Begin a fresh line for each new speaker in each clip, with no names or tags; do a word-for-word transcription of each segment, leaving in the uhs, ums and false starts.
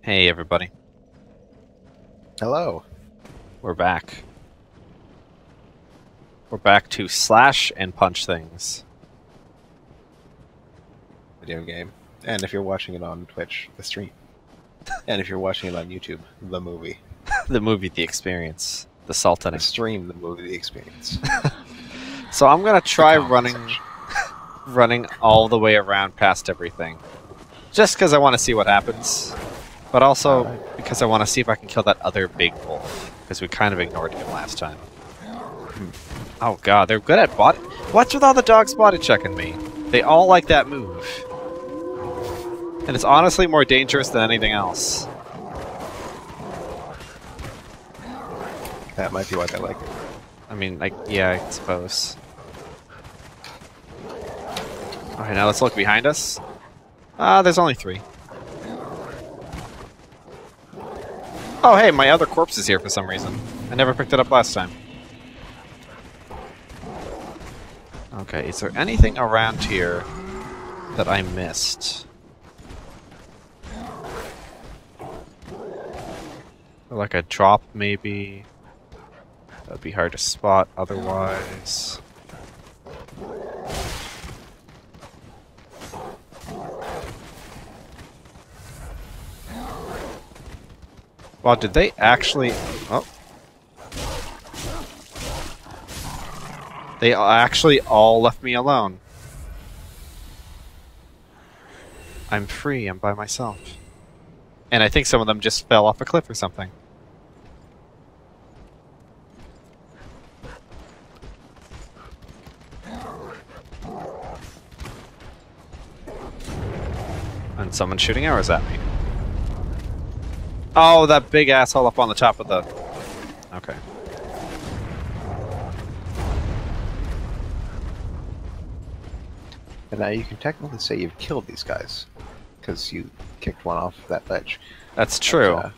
Hey everybody,
Hello.
we're back. We're back to slash and punch things.
Video game. And if you're watching it on Twitch, the stream. And if you're watching it on YouTube, the movie.
The movie, The Experience. The Sultan.
The stream, the movie, the experience.
So I'm gonna try
The comment
running
section.
running all the way around past everything. Just because I want to see what happens. But also
Alright.
because I want to see if I can kill that other big wolf. Because we kind of ignored him last time. Oh god, they're good at body... What's with all the dogs body checking me? They all like that move. And it's honestly more dangerous than anything else.
That might be why they like it.
I mean, like, yeah, I suppose. Okay, now let's look behind us. Ah, uh, there's only three. Oh, hey, my other corpse is here for some reason. I never picked it up last time. Okay, is there anything around here that I missed? Like a drop, maybe? That'd be hard to spot otherwise. Wow, did they actually... Oh. They actually all left me alone. I'm free, I'm by myself. And I think some of them just fell off a cliff or something. And someone's shooting arrows at me. Oh, that big asshole up on the top of the... Okay.
And now you can technically say you've killed these guys. Because you kicked one off that ledge.
That's true.
But, uh,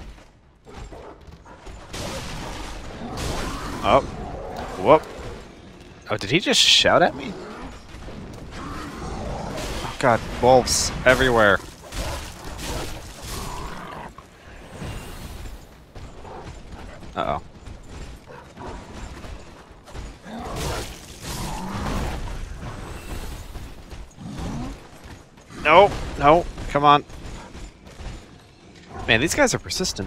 Oh. Whoop. Oh, did he just shout at me? Oh god, wolves everywhere. Uh-oh. No, no, come on. Man, these guys are persistent.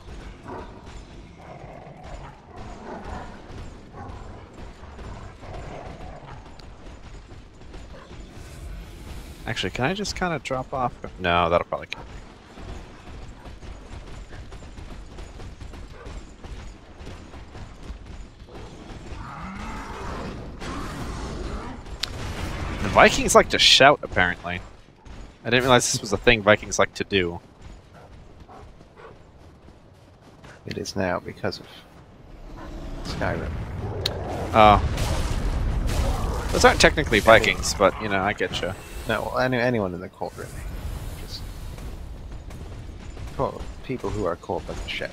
Actually, can I just kind of drop off? No, that'll probably kill me. The Vikings like to shout, apparently. I didn't realize this was a thing Vikings like to do.
it is now because of Skyrim.
Oh. Those aren't technically Vikings, but, you know, I get you.
No, well, any, anyone in the cold, really. Just cold, people who are cold like the ship.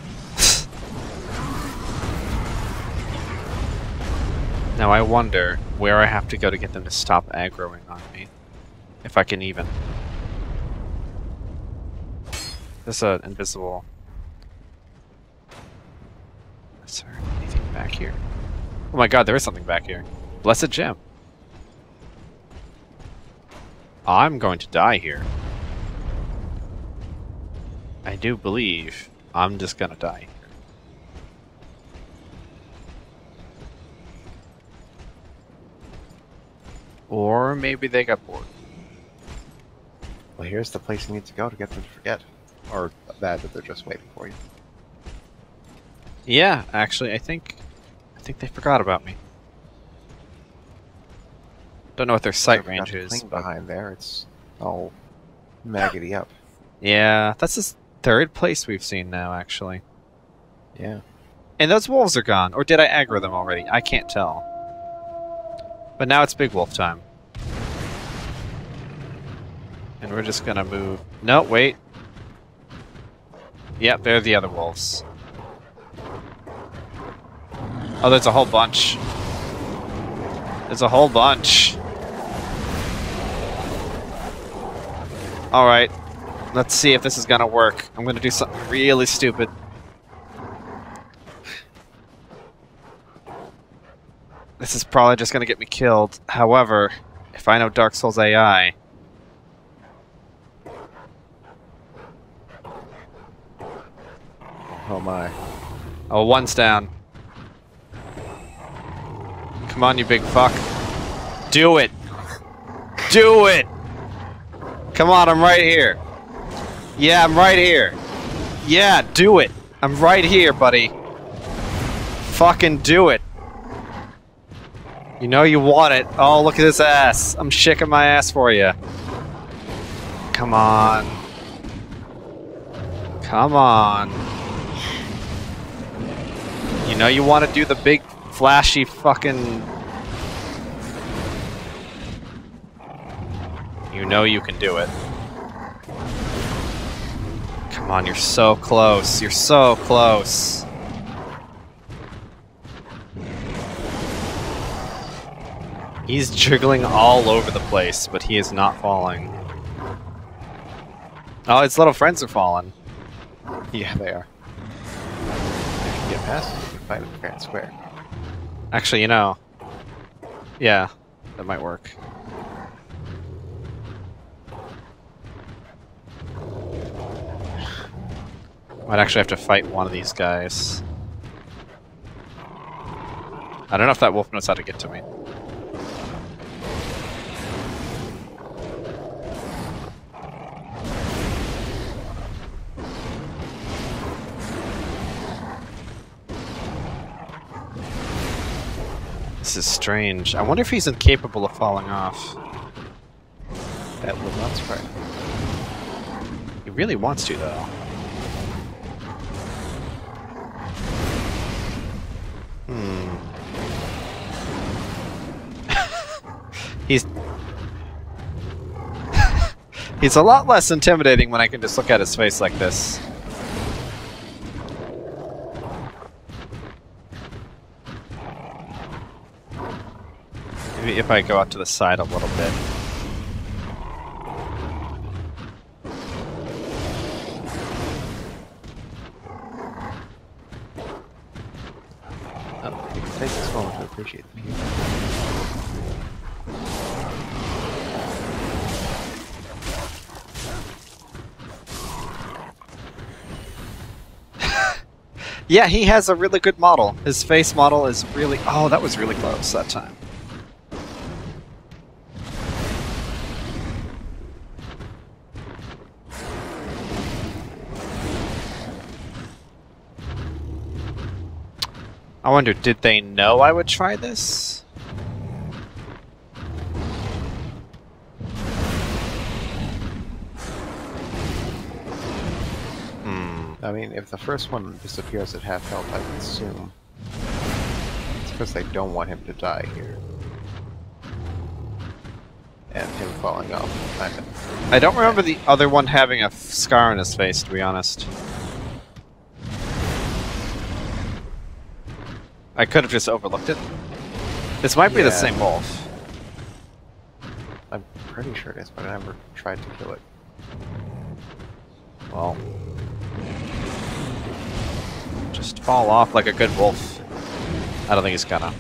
Now I wonder where I have to go to get them to stop aggroing on me. If I can even. There's an invisible... Is there anything back here? Oh my god, there is something back here. Blessed gem. I'm going to die here. I do believe I'm just gonna die here. Or maybe they got bored.
Well, here's the place you need to go to get them to forget. Or that, that they're just waiting for you.
Yeah, actually, I think I think they forgot about me. Don't know what their sight
I've got
range
the
is.
thing
But
behind there, it's all maggoty up.
yeah, that's the third place we've seen now, actually.
Yeah.
And those wolves are gone. Or did I aggro them already? I can't tell. But now it's big wolf time. And we're just gonna move... No, wait. Yep, they're the other wolves. Oh, there's a whole bunch. There's a whole bunch. Alright. Let's see if this is gonna work. I'm gonna do something really stupid. This is probably just gonna get me killed. However, if I know Dark Souls A I...
Oh my.
Oh, one's down. Come on, you big fuck. Do it! Do it! Come on, I'm right here. Yeah, I'm right here. Yeah, do it. I'm right here, buddy. Fucking do it. You know you want it. Oh, look at this ass. I'm shaking my ass for you. Come on. Come on. You know you want to do the big, flashy fucking... You know you can do it. Come on, you're so close. You're so close. He's jiggling all over the place, but he is not falling. Oh, his little friends are falling.
Yeah, they are. If you get past them, you can fight them fair and square.
Actually, you know... Yeah, that might work. Might actually have to fight one of these guys. I don't know if that wolf knows how to get to me. This is strange. I wonder if he's incapable of falling off.
That would not surprise me.
He really wants to, though. Hmm. He's... He's a lot less intimidating when I can just look at his face like this. Maybe if I go out to the side a little bit.
Oh, you can take this moment to appreciate the view.
Yeah, he has a really good model. His face model is really... Oh, that was really close that time. I wonder, did they know I would try this? Hmm.
I mean, if the first one disappears at half health, I would assume it's because they don't want him to die here. And him falling off. Kind of.
I don't remember the other one having a f- scar on his face, to be honest. I could have just overlooked it. This might be
Yeah.
the same wolf.
I'm pretty sure it is, but I never tried to kill it.
Well... Just fall off like a good wolf. I don't think he's gonna.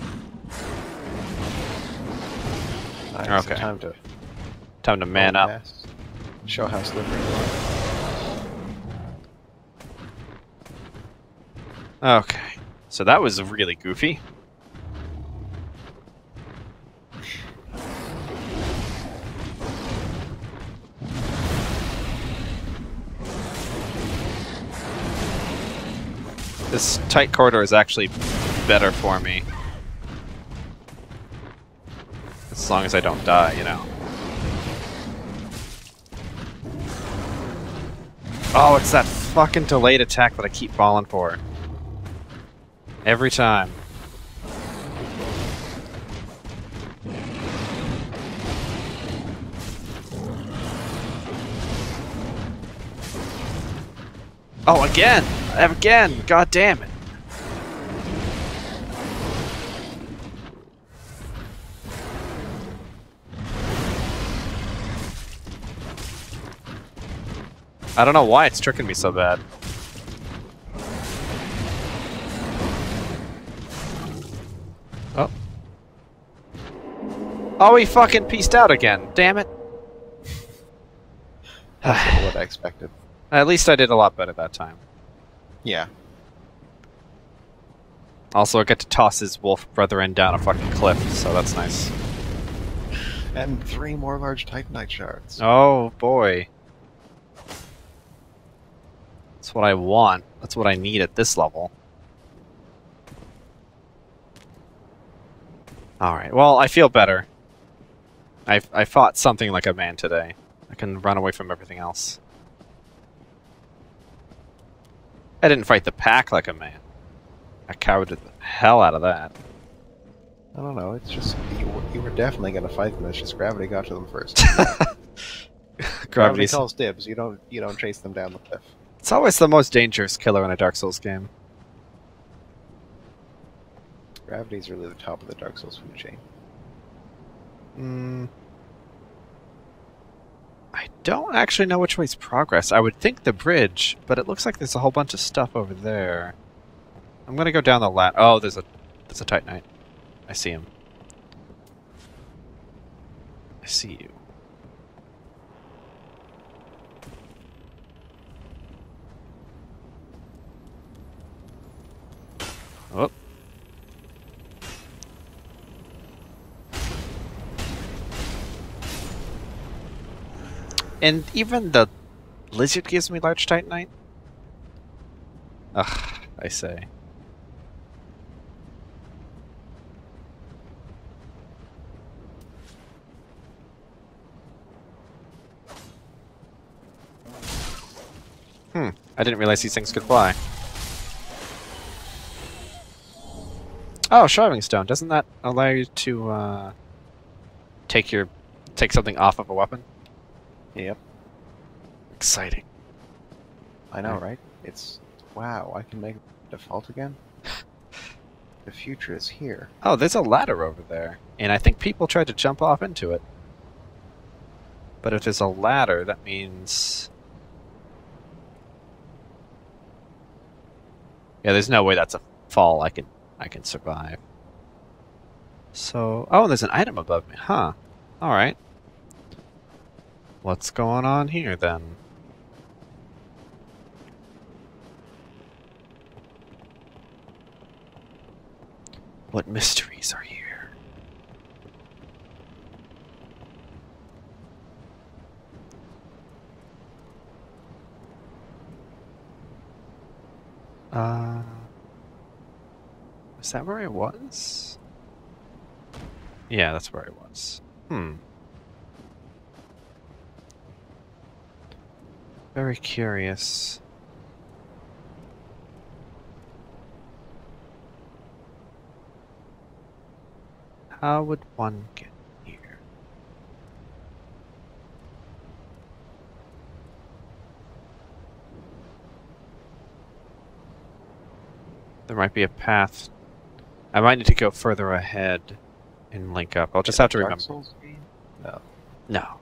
Uh, it's
Okay.
Time to
Time to man up.
pass. Show how slippery you are.
Okay. So that was really goofy. This tight corridor is actually better for me. As long as I don't die, you know. Oh, it's that fucking delayed attack that I keep falling for. Every time. Oh, again! Again! God damn it! I don't know why it's tricking me so bad. Oh. Oh, he fucking pieced out again. Damn it.
That's what I expected.
At least I did a lot better that time.
Yeah.
Also, I get to toss his wolf brethren down a fucking cliff, so that's nice.
And three more large Titanite shards.
Oh, boy. That's what I want. That's what I need at this level. Alright, well, I feel better. I I fought something like a man today. I can run away from everything else. I didn't fight the pack like a man. I cowered the hell out of that.
I don't know, it's just, you were, you were definitely going to fight them, it's just gravity got to them first. Gravity
Gravity's...
calls dibs, you don't, you don't chase them down the cliff.
It's always the most dangerous killer in a Dark Souls game.
Gravity's really the top of the Dark Souls food chain.
Hmm... I don't actually know which way's progress. I would think the bridge, but it looks like there's a whole bunch of stuff over there. I'm gonna go down the lat. Oh, there's a there's a Titanite. I see him. I see you. Oh. And even the lizard gives me large Titanite? Ugh, I say. Hmm, I didn't realize these things could fly. Oh, Sharving Stone. Doesn't that allow you to uh, take your take something off of a weapon?
Yep.
Exciting.
I know, right? It's... wow, I can make it default again? The future is here.
Oh, there's a ladder over there. And I think people tried to jump off into it. But if there's a ladder, that means... yeah, there's no way that's a fall I can I can survive. So... oh, there's an item above me. Huh. Alright. What's going on here, then? What mysteries are here? Uh... is that where I was? Yeah, that's where I was. Hmm. Very curious. How would one get here? There might be a path. I might need to go further ahead and link up. I'll just have to
Dark
remember.
Souls game? No.
No.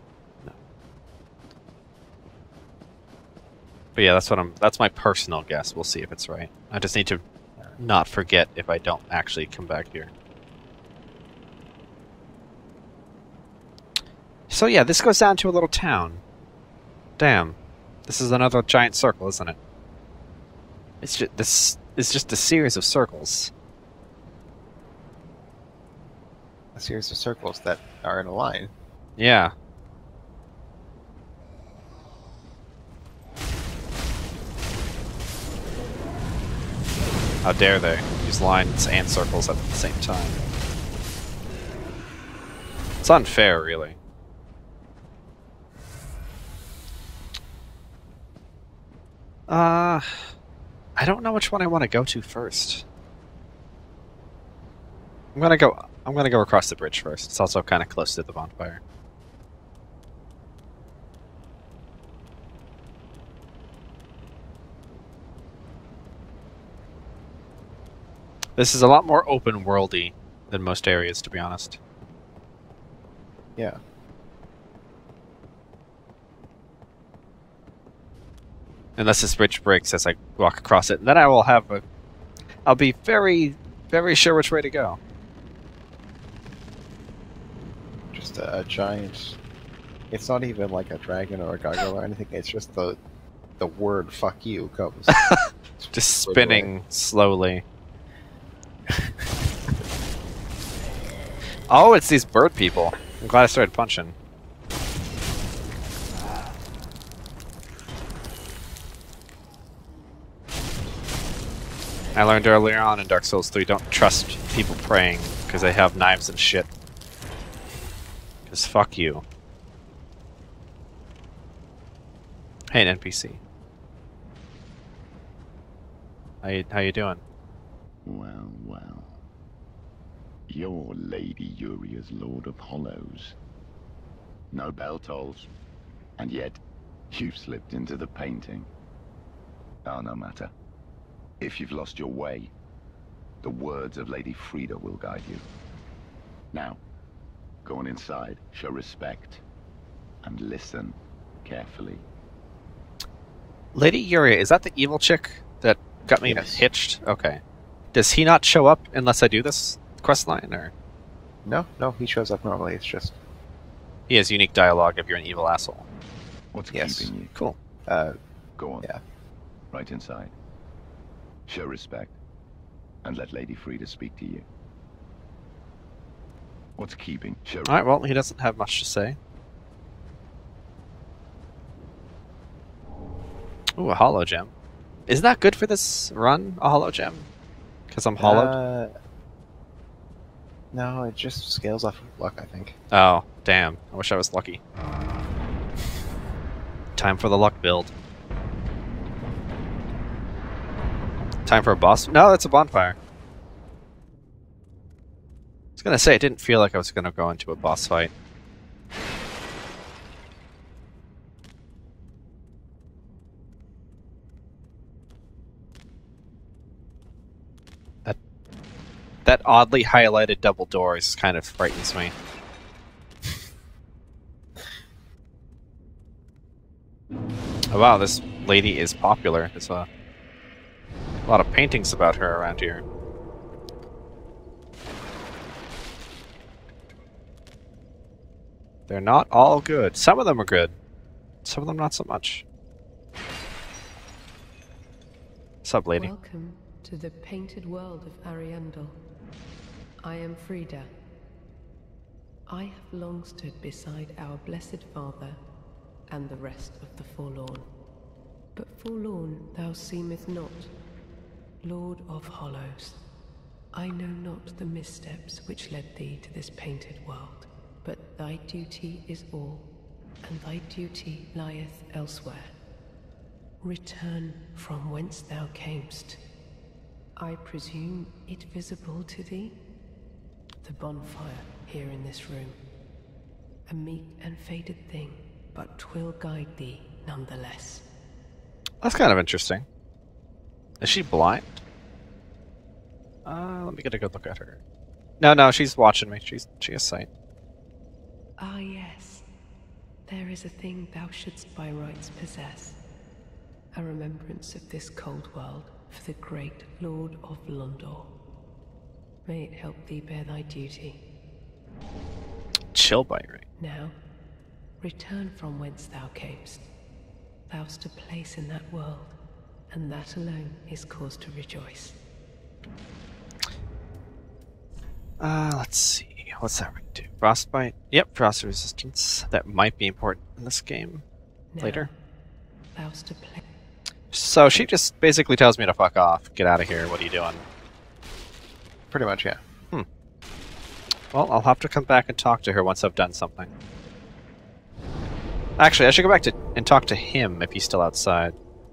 But yeah, that's what I'm. That's my personal guess. We'll see if it's right. I just need to not forget if I don't actually come back here. So yeah, this goes down to a little town. Damn, this is another giant circle, isn't it? It's just this is just a series of circles.
A series of circles that are in a line.
Yeah. How dare they use lines and circles at the same time? It's unfair, really. Uh, I don't know which one I want to go to first. I'm gonna go. I'm gonna go across the bridge first. It's also kind of close to the bonfire. This is a lot more open worldy than most areas, to be honest.
Yeah.
Unless this bridge breaks as I walk across it. Then I will have a... I'll be very, very sure which way to go.
Just a, a giant... It's not even like a dragon or a gargoyle or anything, it's just the the word fuck you comes.
Just spinning slowly. Oh, it's these bird people. I'm glad I started punching. I learned earlier on in Dark Souls three, don't trust people praying because they have knives and shit. Because fuck you. Hey, an N P C. How you, how you doing?
Well, well. You're Lady Uria's Lord of Hollows. No bell tolls. And yet, you've slipped into the painting. Oh, no matter. If you've lost your way, the words of Lady Frida will guide you. Now, go on inside, show respect, and listen carefully.
Lady Yuria, is that the evil chick that got me
Yes.
hitched? Okay. Does he not show up unless I do this quest line, or
No, no, he shows up normally, it's just...
he has unique dialogue if you're an evil asshole?
What's
Yes.
keeping you?
Cool.
Uh,
Go on.
yeah.
Right inside. Show respect, and let Lady Frida speak to you. What's keeping? Show.
Alright, well, he doesn't have much to say. Ooh, a hollow gem. Isn't that good for this run, a hollow gem? Because I'm hollowed?
Uh, no, it just scales off of luck, I think.
Oh, damn. I wish I was lucky. Time for the luck build. Time for a boss? No, that's a bonfire. I was gonna say, it didn't feel like I was gonna go into a boss fight. That, that oddly highlighted double doors kind of frightens me. Oh wow, this lady is popular. There's a A lot of paintings about her around here. They're not all good. Some of them are good. Some of them not so much. What's up, lady?
Welcome to the painted world of Ariandel. I am Frida. I have long stood beside our blessed father and the rest of the forlorn. But forlorn thou seemeth not, Lord of Hollows. I know not the missteps which led thee to this painted world, but thy duty is all, and thy duty lieth elsewhere. Return from whence thou camest. I presume it visible to thee? The bonfire here in this room. A meek and faded thing, but 'twill guide thee nonetheless.
That's kind of interesting. Is she blind? Uh, let me get a good look at her. No, no, she's watching me. She's she has sight.
Ah yes, there is a thing thou shouldst by rights possess. A remembrance of this cold world for the great Lord of Londor. May it help thee bear thy duty.
Chill by ring.
Now, return from whence thou camest. Thou'st a place in that world, and that alone is cause to rejoice.
Uh, let's see. What's that ring do? Frostbite? Yep, frost resistance. That might be important in this game.
Now,
Later.
Thou'st a place.
So she just basically tells me to fuck off. Get out of here. What are you doing?
Pretty much, yeah.
Well, I'll have to come back and talk to her once I've done something. Actually, I should go back to and talk to him if he's still outside.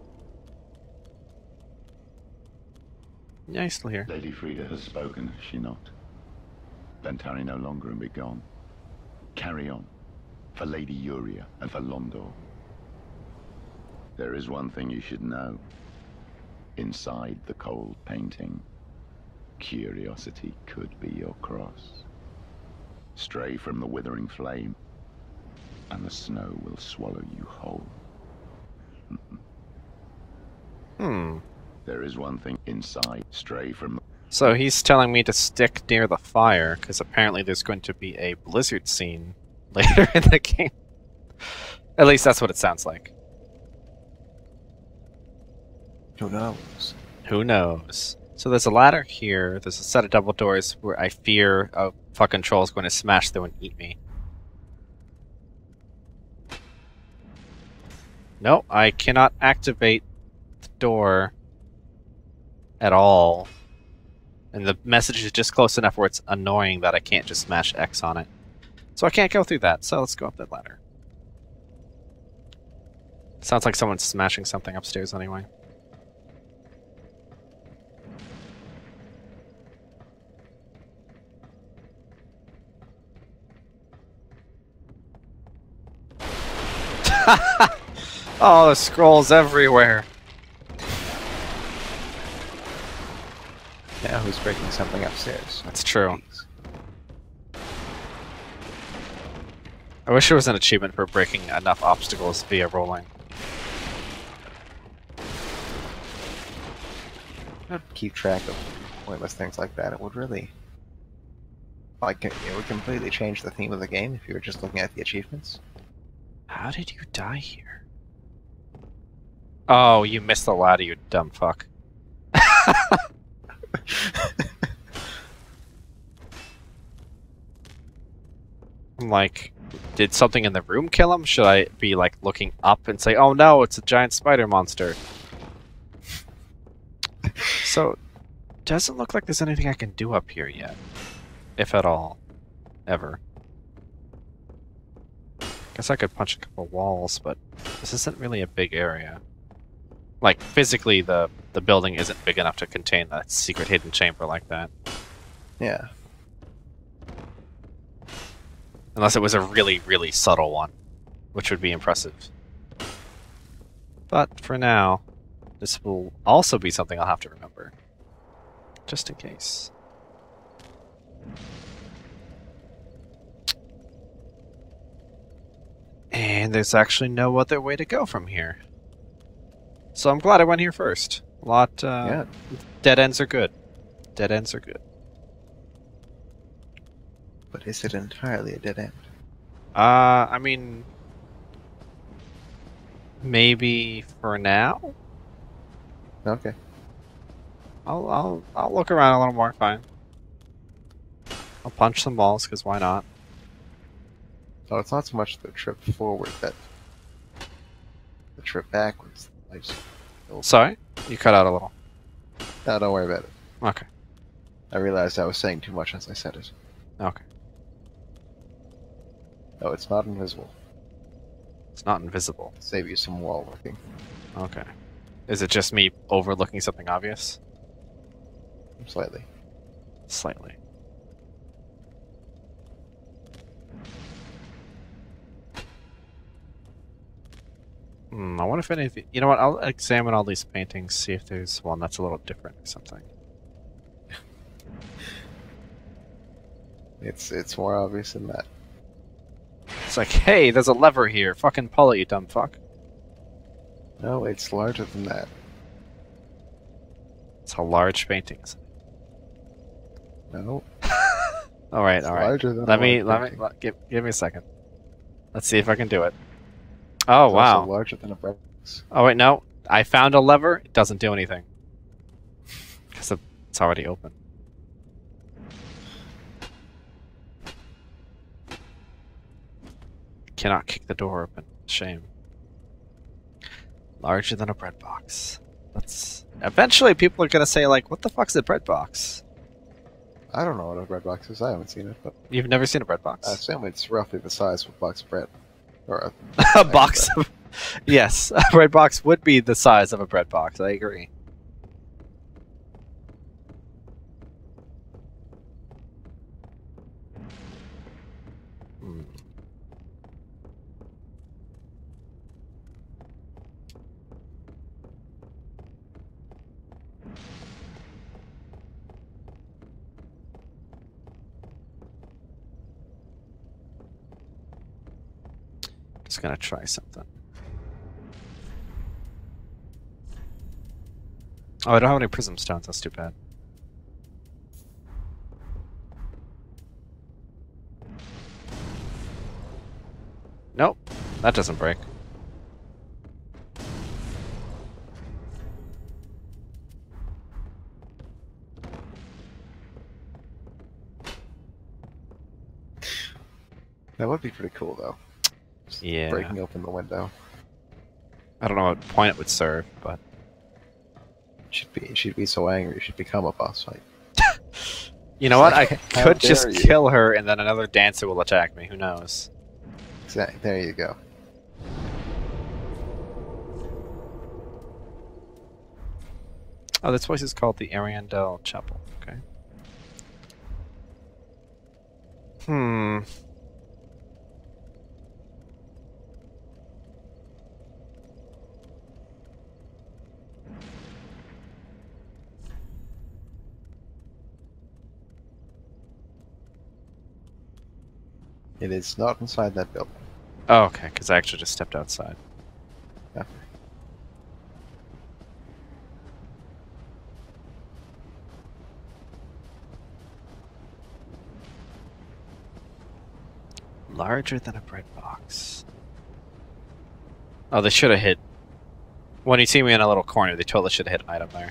Yeah, he's still here.
Lady Frida has spoken, has she not? Then tarry no longer and be gone. Carry on. For Lady Yuria and for Londor. There is one thing you should know. Inside the cold painting, curiosity could be your cross. Stray from the withering flame, and the snow will swallow you whole.
Hmm.
There is one thing inside. Stray from
So he's telling me to stick near the fire, because apparently there's going to be a blizzard scene later in the game. At least that's what it sounds like.
Who knows?
Who knows? So there's a ladder here, there's a set of double doors where I fear a fucking troll is going to smash through and eat me. No, I cannot activate the door at all. And the message is just close enough where it's annoying that I can't just smash X on it. So I can't go through that, so let's go up that ladder. Sounds like someone's smashing something upstairs anyway. Oh, the scrolls everywhere.
Yeah, who's breaking something upstairs?
That's true.
Jeez.
I wish there was an achievement for breaking enough obstacles via rolling.
I'd keep track of pointless things like that. It would really, like, it would completely change the theme of the game if you were just looking at the achievements.
How did you die here? Oh, you missed the ladder, you dumb fuck. I'm like, did something in the room kill him? Should I be like looking up and say, oh no, it's a giant spider monster? So, doesn't look like there's anything I can do up here yet. If at all. Ever. Guess I could punch a couple walls, but this isn't really a big area. Like, physically, the, the building isn't big enough to contain that secret hidden chamber like that.
Yeah.
Unless it was a really, really subtle one, which would be impressive. But for now, this will also be something I'll have to remember. Just in case. And there's actually no other way to go from here. So I'm glad I went here first. A lot, uh,
Yeah.
dead ends are good. Dead ends are good.
But is it entirely a dead end?
Uh, I mean, maybe for now.
Okay.
I'll I'll I'll look around a little more. Fine. I'll punch some walls because why not?
So it's not so much the trip forward that the trip backwards. I just,
Sorry, you cut out a little.
no, don't worry about it.
Okay.
I realized I was saying too much as I said it.
Okay.
No, it's not invisible.
It's not invisible.
Save you some wall working.
Okay. Is it just me overlooking something obvious?
Slightly.
Slightly. Hmm, I wonder if anything... You know what, I'll examine all these paintings, see if there's one that's a little different or something.
It's it's more obvious than that.
It's like, hey, there's a lever here. Fucking pull it, you dumb fuck.
No, it's larger than that.
It's a large painting. isn't it?
No.
Alright,
It's
alright.
larger than
Let
a
me,
large
let me,
painting.
let, give, give me a second. Let's see if I can do it. Oh,
It's
wow.
also larger than a bread box.
Oh, wait, no. I found a lever. It doesn't do anything. Because it's already open. Cannot kick the door open. Shame. Larger than a bread box. That's... Eventually people are gonna say, like, what the fuck's a bread box?
I don't know what a bread box is. I haven't seen it, but
You've never seen a bread box?
I assume it's roughly the size of a box of bread. Or
a
a
box of... Yes, a bread box would be the size of a bread box. I agree. Hmm. Just gonna try something. Oh, I don't have any prism stones. That's too bad. Nope, that doesn't break.
That would be pretty cool, though. Just
Yeah.
breaking open the window.
I don't know what point it would serve, but
She'd be she'd be so angry she'd become a boss fight.
you know what? I
How
could just
dare you.
kill her, and then another dancer will attack me. Who knows?
Exactly. There you go.
Oh, this place is called the Ariandel Chapel. Okay. Hmm.
It is not inside that building.
Oh, okay, because I actually just stepped outside.
Yeah.
Larger than a bread box. Oh, they should have hit. When you see me in a little corner, they totally should have hit an item there.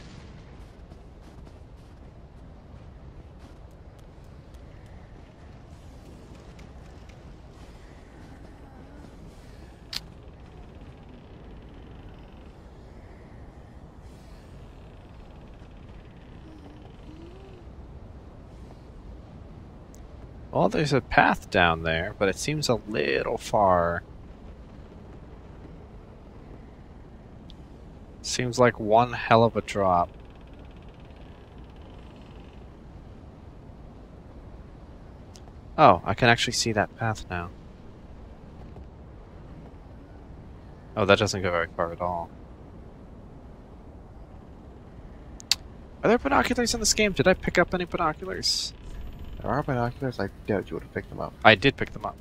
Well, there's a path down there, but it seems a little far. Seems like one hell of a drop. Oh, I can actually see that path now. Oh, that doesn't go very far at all. Are there binoculars in this game? Did I pick up any binoculars?
There are binoculars. I doubt you would have picked them up.
I did pick them up.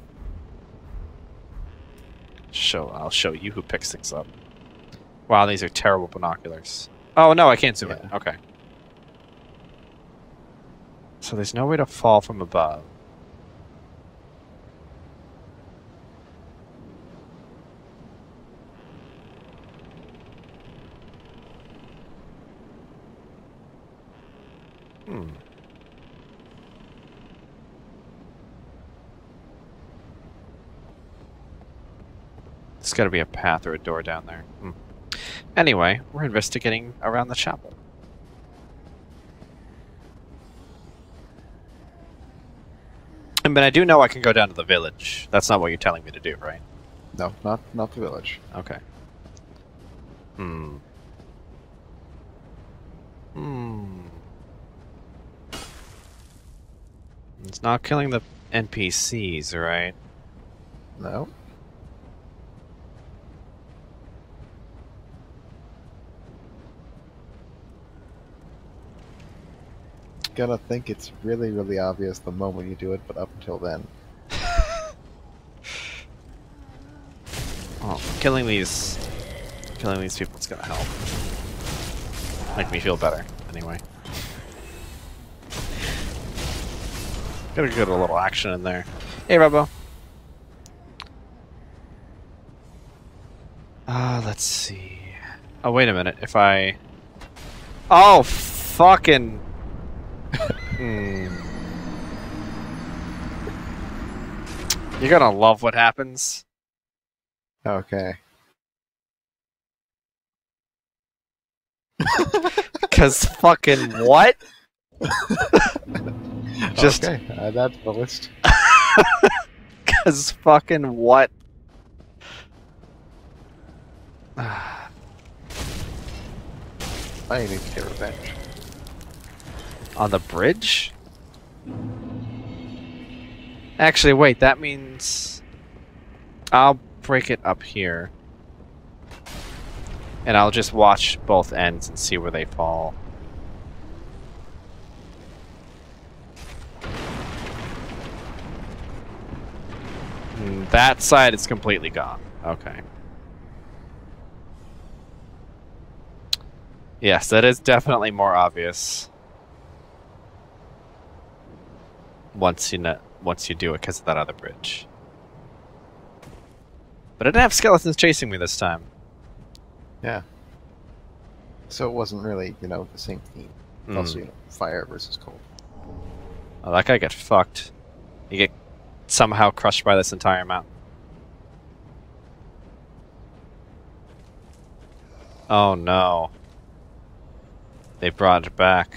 Show, I'll show you who picks things up. Wow, these are terrible binoculars. Oh no, I can't zoom in.
Yeah.
Okay. So there's no way to fall from above. Hmm. There's got to be a path or a door down there. Hmm. Anyway, we're investigating around the chapel. I mean, I do know I can go down to the village. That's not what you're telling me to do, right?
No, not not the village.
Okay. Hmm. Hmm. It's not killing the N P Cs, right?
No. Gonna think it's really, really obvious the moment you do it, but up until then.
Oh, killing these, killing these people is gonna help. Make me feel better, anyway. Gotta get a little action in there. Hey, Robo. Ah, uh, let's see. Oh, wait a minute. If I... Oh, fucking... hmm. You're gonna love what happens.
Okay.
Cause fucking what? Just
okay, uh, that's the list.
cause fucking what?
I need to get revenge.
On the bridge? Actually, wait, that means I'll break it up here. And I'll just watch both ends and see where they fall. Mm, that side is completely gone. Okay. Yes, that is definitely more obvious. Once you know, once you do it because of that other bridge. But I didn't have skeletons chasing me this time.
Yeah. So it wasn't really, you know, the same theme.
Mm.
Also, you know, fire versus cold.
Oh, that guy get fucked. You get somehow crushed by this entire mountain. Oh no. They brought it back.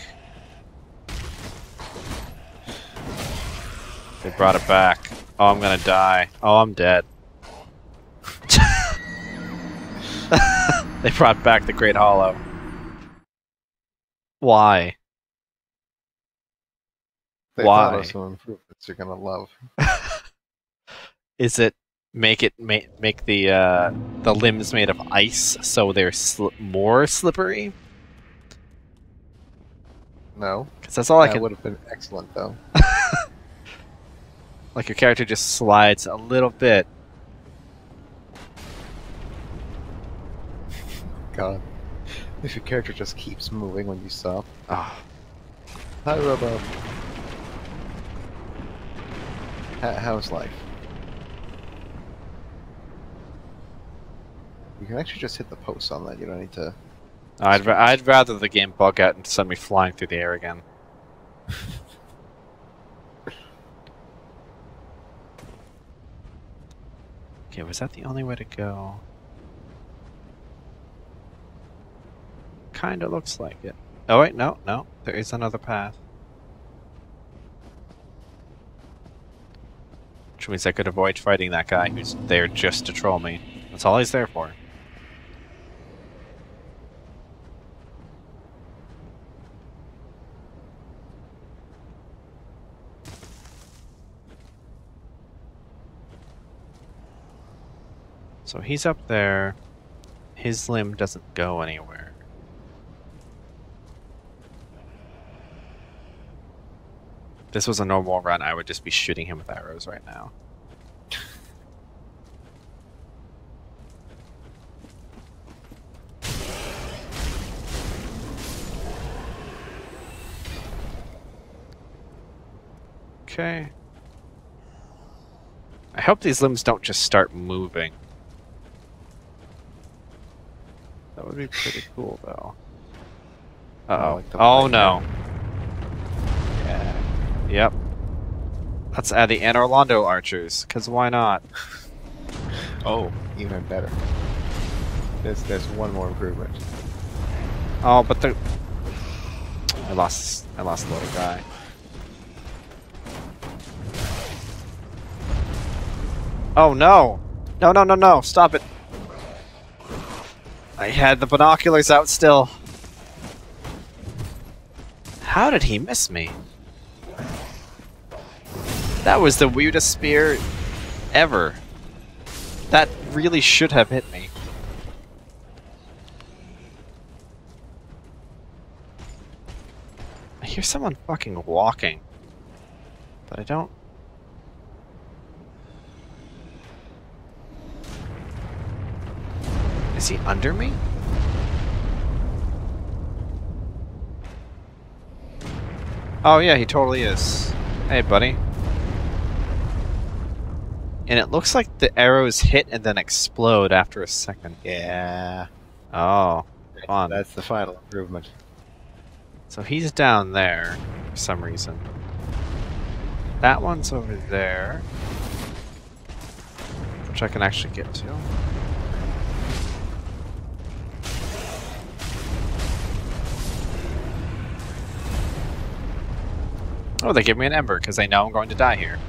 They brought it back. Oh, I'm gonna die. Oh, I'm dead. They brought back the Great Hollow. Why?
They
Why?
thought of some improvements you're gonna love.
Is it make it make make the uh, the limbs made of ice so they're sli more slippery?
No.
Because that's all I
That
can.
would have been excellent, though.
Like your character just slides a little bit.
God. If your character just keeps moving when you stop.
Oh,
Hi, Robo. H how's life? You can actually just hit the post on that. You don't need to.
I'd ra I'd rather the game bug out and send me flying through the air again. Okay, was that the only way to go? Kinda looks like it. Oh wait, no, no, there is another path. Which means I could avoid fighting that guy who's there just to troll me. That's all he's there for. So he's up there. His limb doesn't go anywhere. If this was a normal run, I would just be shooting him with arrows right now. Okay. I hope these limbs don't just start moving. That would be pretty cool, though. Uh-oh.
like the
Oh,
white
no.
Yeah.
Yep. Let's add the Anor Londo archers, because why not?
Oh, even better. There's there's one more improvement.
Oh, but the... I lost... I lost the little guy. Oh, no! No, no, no, no! Stop it! I had the binoculars out still. How did he miss me? That was the weirdest spear ever. That really should have hit me. I hear someone fucking walking. But I don't... Is he under me? Oh yeah, he totally is. Hey, buddy. And it looks like the arrows hit and then explode after a second.
Yeah.
Oh, fun.
That's the final improvement.
So he's down there for some reason. That one's over there, which I can actually get to. Oh, they give me an ember because they know I'm going to die here.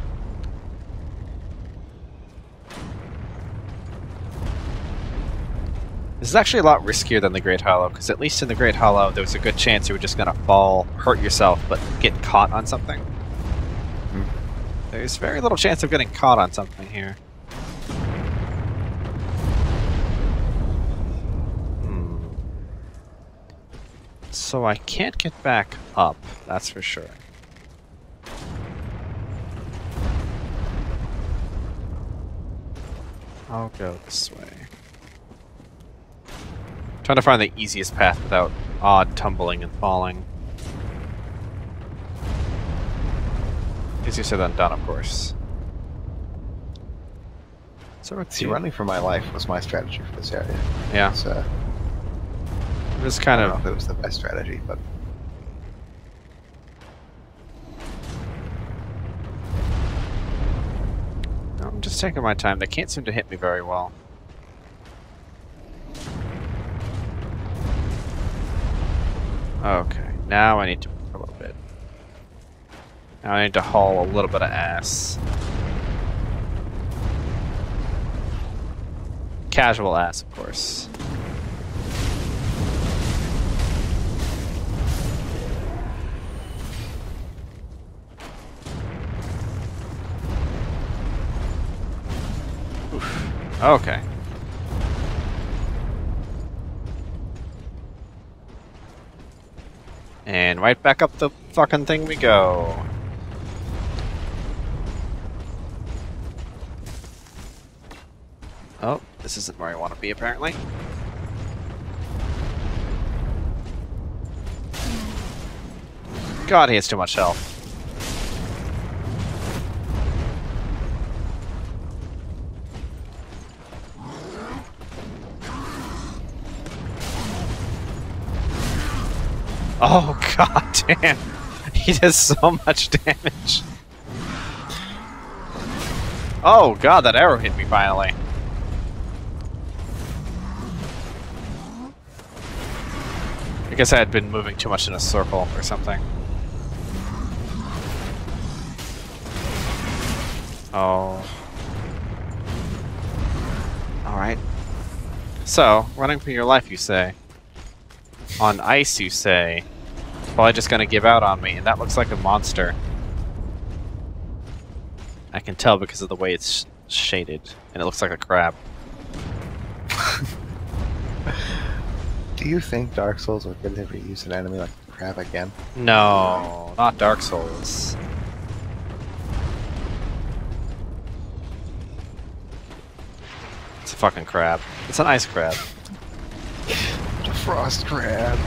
This is actually a lot riskier than the Great Hollow, because at least in the Great Hollow, there was a good chance you were just going to fall, hurt yourself, but get caught on something.
Hmm.
There's very little chance of getting caught on something here. Hmm. So I can't get back up, that's for sure. I'll go this way. Trying to find the easiest path without odd tumbling and falling. Easier said than done, of course. So let's
See, running for my life was my strategy for this area.
Yeah,
It's, uh,
it was
I
kind
don't know
of.
if it was the best strategy, but
I'm just taking my time. They can't seem to hit me very well. Okay, now I need to move a little bit. Now I need to haul a little bit of ass. Casual ass, of course. Oof. Okay. And right back up the fucking thing we go. Oh, this isn't where I want to be, apparently. God, he has too much health. Oh, god damn. He does so much damage. Oh god, that arrow hit me finally. I guess I had been moving too much in a circle or something. Oh. Alright. So, running for your life, you say. On ice, you say. Probably just gonna give out on me, and that looks like a monster. I can tell because of the way it's sh shaded, and it looks like a crab.
do you think Dark Souls would could ever use an enemy like a crab again?
No, not Dark Souls. It's a fucking crab. It's an ice crab.
The frost crab.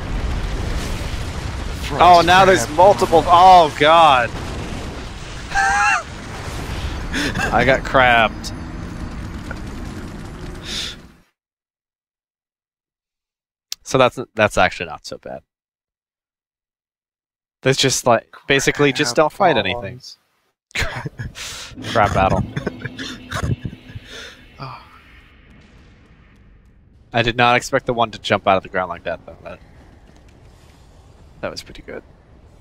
Frost
Oh, now there's
crab.
multiple. Oh god. I got crabbed. So that's that's actually not so bad. There's just like basically just don't fight anything. Crab battle.
Oh,
I did not expect the one to jump out of the ground like that though. That, that was pretty good.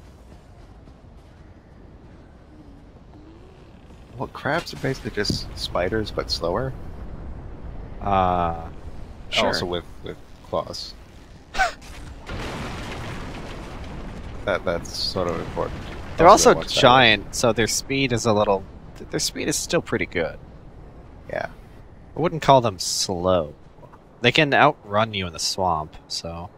well, crabs are basically just spiders, but slower.
Uh sure.
Also with with claws. that that's sort of important.
They're also
watch that
giant, so their speed is a little their speed is still pretty good.
one. Yeah.
I wouldn't call them slow. They can outrun you in the swamp, so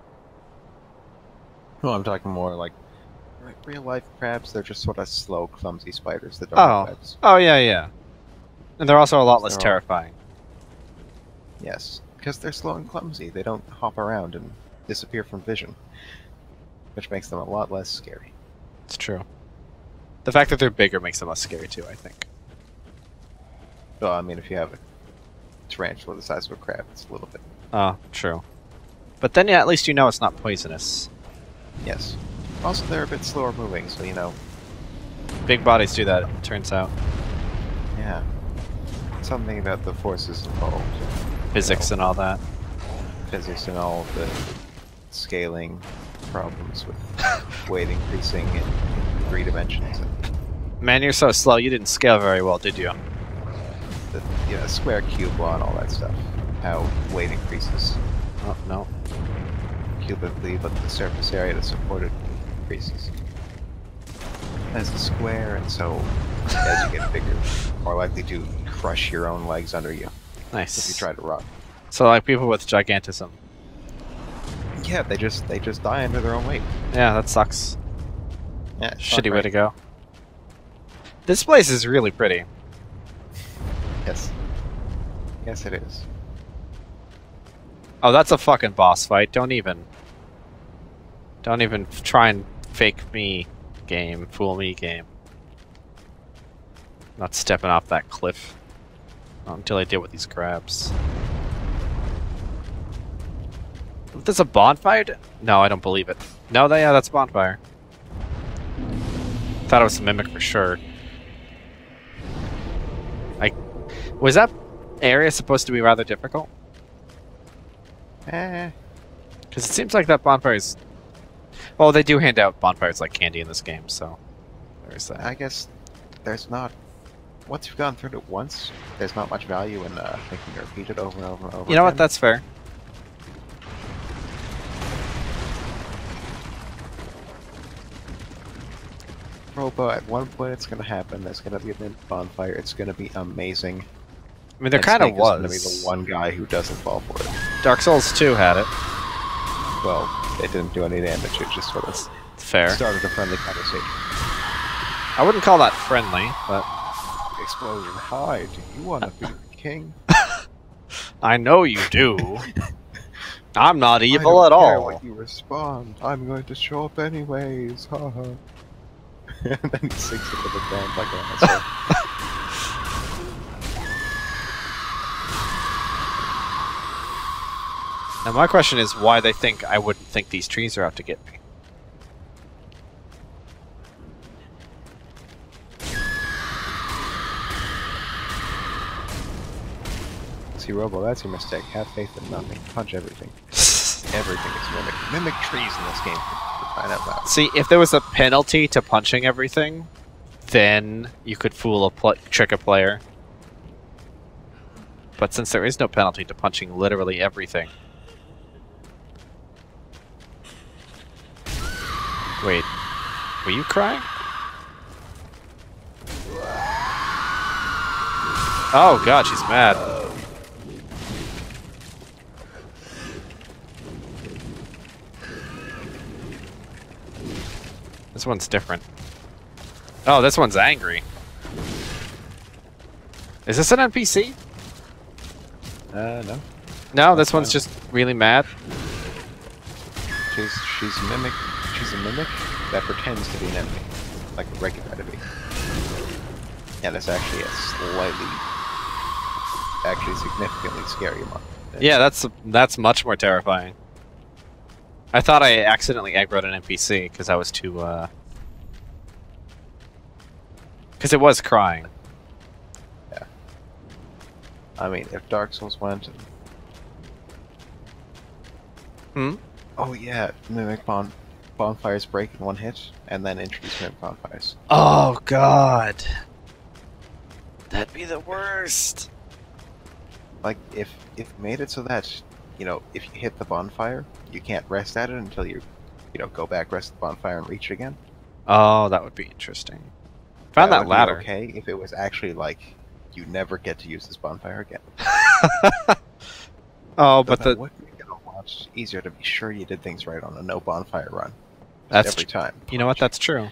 No, I'm talking more like re- real life crabs. They're just sort of slow, clumsy spiders that don't
Oh.
have webs.
Oh yeah, yeah. And they're also a lot less
They're all-
terrifying.
Yes, because they're slow and clumsy. They don't hop around and disappear from vision, which makes them a lot less scary.
It's true. The fact that they're bigger makes them less scary too, I think.
Well, I mean, if you have a tarantula the size of a crab, it's a little bit.
Oh, true. But then yeah, at least you know it's not poisonous.
Yes. Also, they're a bit slower moving, so you know.
Big bodies do that, it turns out.
Yeah. Something about the forces involved.
Physics and all that.
Physics and all of the scaling problems with weight increasing in, in three dimensions. And
Man, you're so slow, you didn't scale very well, did you?
the you know, square cube law and all that stuff. How weight increases
Oh, no.
cubically, but the surface area to support it increases as the square, and so as you get bigger, more likely to crush your own legs under you
Nice.
if you try to run.
So like people with gigantism.
Yeah, they just they just die under their own weight.
Yeah, that sucks.
Yeah, it's not
Shitty way
great.
to go. This place is really pretty.
Yes. Yes, it is.
Oh, that's a fucking boss fight. Don't even... Don't even f- try and fake me game. Fool me game. Not stepping off that cliff. Not until I deal with these crabs. There's a bonfire? d- No, I don't believe it. No, that, yeah, that's a bonfire. Thought it was a mimic for sure. I... Was that area supposed to be rather difficult?
Eh.
Because it seems like that bonfire is... Well, they do hand out bonfires like candy in this game, so... There's that.
I guess there's not. Once you've gone through it once, there's not much value in uh, making it repeat it over and over and over.
You know what?
again.
That's fair.
Robo, at one point it's gonna happen. There's gonna be a mimic bonfire. It's gonna be amazing.
I mean, there
And
kind of
Snake is
was.
gonna be the one guy who doesn't fall for it.
Dark Souls two had it.
Well, it didn't do any damage. It just sort of
It's fair.
started a friendly conversation.
I wouldn't call that friendly, but...
Explosion. Hi, do you want to be the king?
I know you do. I'm not
I
evil
don't
at
care
all.
what you respond. I'm going to show up anyways. Haha. And then he sings it to the band like an asshole.
Now my question is why they think I wouldn't think these trees are out to get me.
See, Robo, that's your mistake. Have faith in nothing. Punch everything. Everything is mimic. Mimic trees in this game, for crying out loud.
See, if there was a penalty to punching everything, then you could fool a pl trick a player. But since there is no penalty to punching literally everything... Wait, were you crying? Oh god, she's mad. This one's different. Oh, this one's angry. Is this an N P C?
Uh, no.
No, this one's just really mad.
She's she's a mimic. She's a mimic that pretends to be an enemy, like a regular enemy. And it's actually a slightly, actually significantly scary one.
Yeah, that's that's much more terrifying. I thought I accidentally aggroed an N P C because I was too, uh... Because it was crying.
Yeah. I mean, if Dark Souls went...
Hmm?
Oh yeah, mimic bon bonfires break in one hit, and then introduce mimic bonfires.
Oh, God. That'd be the worst.
Like, if if made it so that, you know, if you hit the bonfire, you can't rest at it until you, you know, go back, rest at the bonfire, and reach it again.
Oh, that would be interesting. Found that,
would be
ladder.
okay if it was actually like, you never get to use this bonfire again.
Oh,
But
but
that
the
would make it a lot easier to be sure you did things right on a no bonfire run.
That's
every
tr-
time.
you know what? That's true.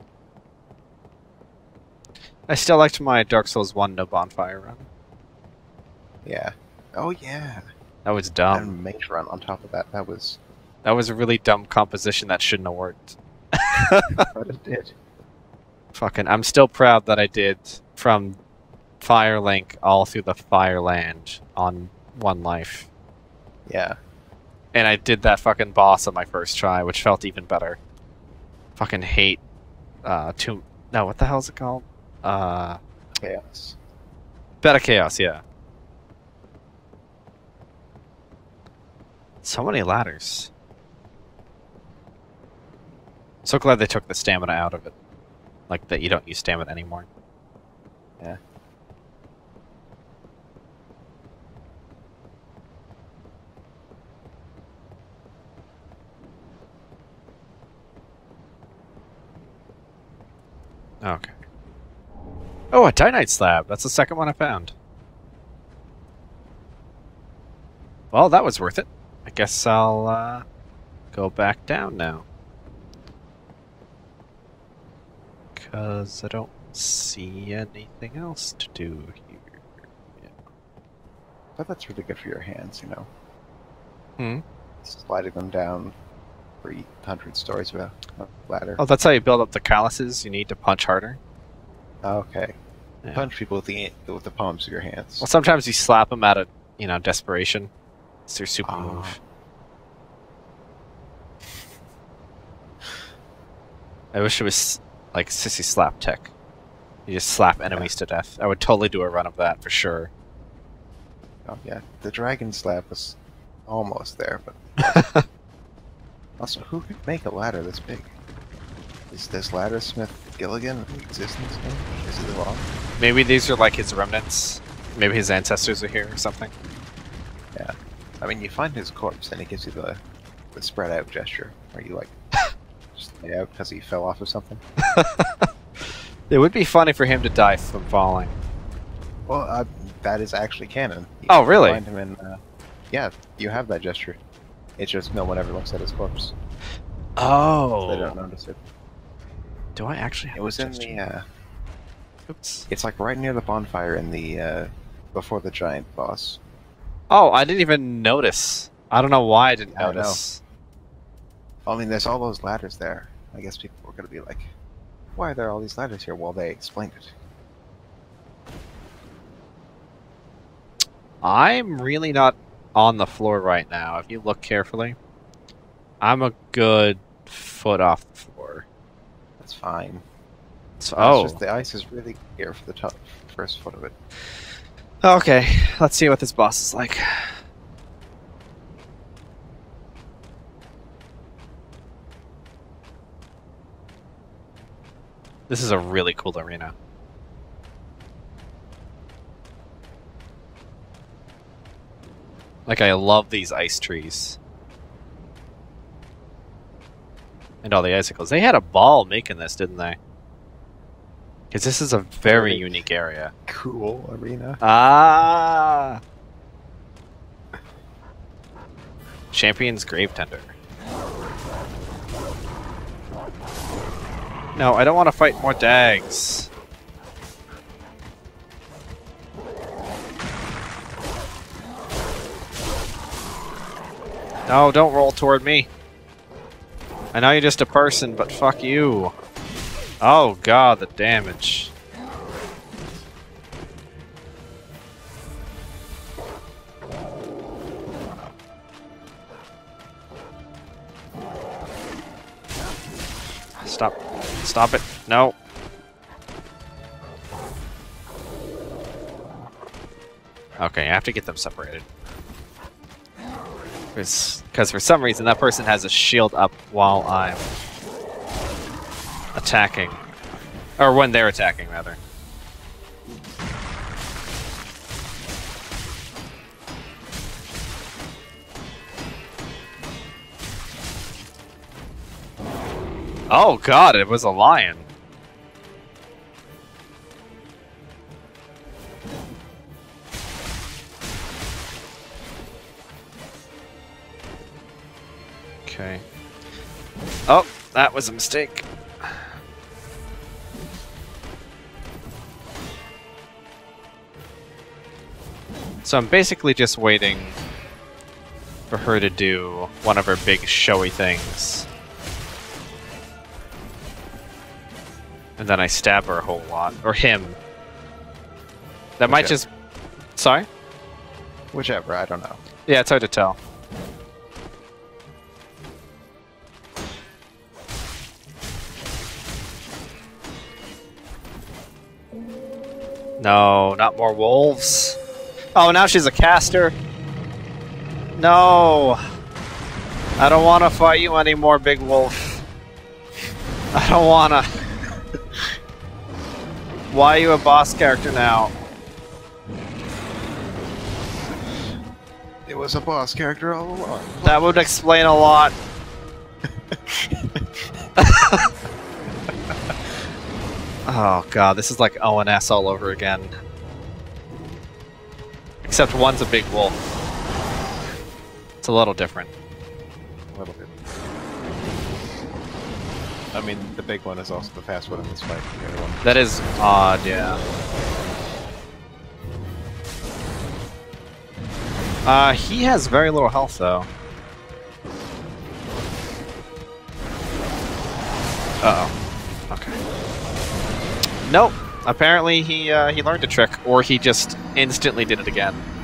I still liked my Dark Souls one no bonfire run.
Yeah. Oh yeah.
That was dumb.
And mage run on top of that. That was.
That was a really dumb composition that shouldn't have worked.
But it did.
Fucking, I'm still proud that I did from Firelink all through the Fireland on one life.
Yeah.
And I did that fucking boss on my first try, which felt even better. Fucking hate, uh, Tomb... No, what the hell is it called? Uh...
Chaos.
Beta Chaos, yeah. So many ladders. So glad they took the stamina out of it. Like, that you don't use stamina anymore.
Yeah.
Okay. Oh, a Titanite slab. That's the second one I found. Well, that was worth it. I guess I'll uh, go back down now. Because I don't see anything else to do here. Yeah.
But that's really good for your hands, you know.
Hmm.
sliding them down three hundred stories of a a ladder.
Oh, that's how you build up the calluses. You need to punch harder.
Okay.
Yeah.
Punch people with the with the palms of your hands.
Well, sometimes you slap them out of, you know, desperation. It's their super
Oh.
move. I wish it was like Sissy Slap Tech. You just slap enemies to death. I would totally do a run of that for sure.
Oh yeah, the dragon slap was almost there, but also, who could make a ladder this big? Is this ladder Smith Gilligan in existence now? Is it long?
Maybe these are like his remnants. Maybe his ancestors are here or something.
Yeah. I mean, you find his corpse, and he gives you the the spread out gesture, where you like just lay out because he fell off of something.
It would be funny for him to die from falling.
Well, uh, that is actually canon. You
Oh,
can
really?
Find him in. Uh, yeah, you have that gesture. It's just no one ever looks at his corpse.
Oh.
They don't notice it.
Do I actually have
It was
that
in
gesture?
the. Uh,
Oops.
it's like right near the bonfire in the uh, before the giant boss.
Oh, I didn't even notice. I don't know why I didn't
I know.
notice.
I mean, there's all those ladders there. I guess people were gonna be like, "Why are there all these ladders here?" Well, they explained it.
I'm really not on the floor right now. If you look carefully, I'm a good foot off the floor.
That's fine.
So,
It's
oh,
just the ice is really here for the top first foot of it.
okay. Let's see what this boss is like. This is a really cool arena. Like, I love these ice trees. And all the icicles. They had a ball making this, didn't they? Because this is a very
Very-
unique area.
Cool arena.
Ah! Champion's Grave Tender. No, I don't want to fight more Dags. No, don't roll toward me. I know you're just a person, but fuck you. Oh god, the damage. Stop. Stop it. No. Okay, I have to get them separated. Because for some reason that person has a shield up while I'm attacking. Or when they're attacking, rather. Oh god, it was a lion. Okay. Oh, that was a mistake. So I'm basically just waiting for her to do one of her big showy things. And then I stab her a whole lot. Or him. That might
Okay.
just... Sorry?
Whichever, I don't know.
Yeah, it's hard to tell. No, not more wolves. Oh, now she's a caster. No. I don't want to fight you anymore, Big Wolf. I don't want to. Why are you a boss character now?
It was a boss character all along.
That would explain a lot. Oh god, this is like O N S all over again. Except one's a big wolf. It's a little different.
A little bit. I mean, the big one is also the fast one in this fight. The other one.
That is odd, yeah. Uh, he has very little health though. Uh oh. Okay. Nope. Apparently he uh, he learned a trick, or he just instantly did it again.